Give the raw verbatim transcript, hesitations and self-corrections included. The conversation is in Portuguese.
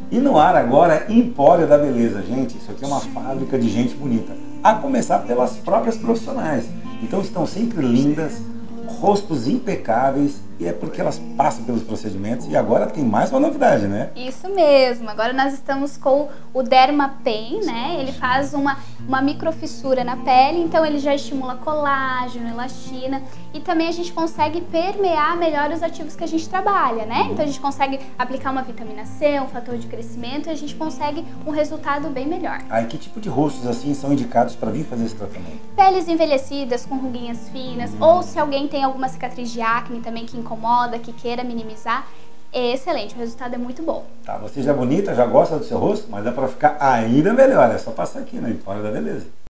E no ar agora, Empório da Beleza. Gente, isso aqui é uma fábrica de gente bonita. A começar pelas próprias profissionais. Então estão sempre lindas, rostos impecáveis, e é porque elas passam pelos procedimentos. E agora tem mais uma novidade, né? Isso mesmo, agora nós estamos com o Dermapen, né? Ele faz uma, uma microfissura na pele, então ele já estimula colágeno, elastina, e também a gente consegue permear melhor os ativos que a gente trabalha, né? Então a gente consegue aplicar uma vitamina C, um fator de crescimento, e a gente consegue um resultado bem melhor. Ah, e que tipo de rostos assim são indicados para vir fazer esse tratamento? Peles envelhecidas, com ruguinhas finas, hum. ou se alguém tem alguma cicatriz de acne também que incomoda, que queira minimizar, é excelente, o resultado é muito bom. Tá, você já é bonita, já gosta do seu rosto, mas dá para ficar ainda melhor, é só passar aqui no Empório da Beleza.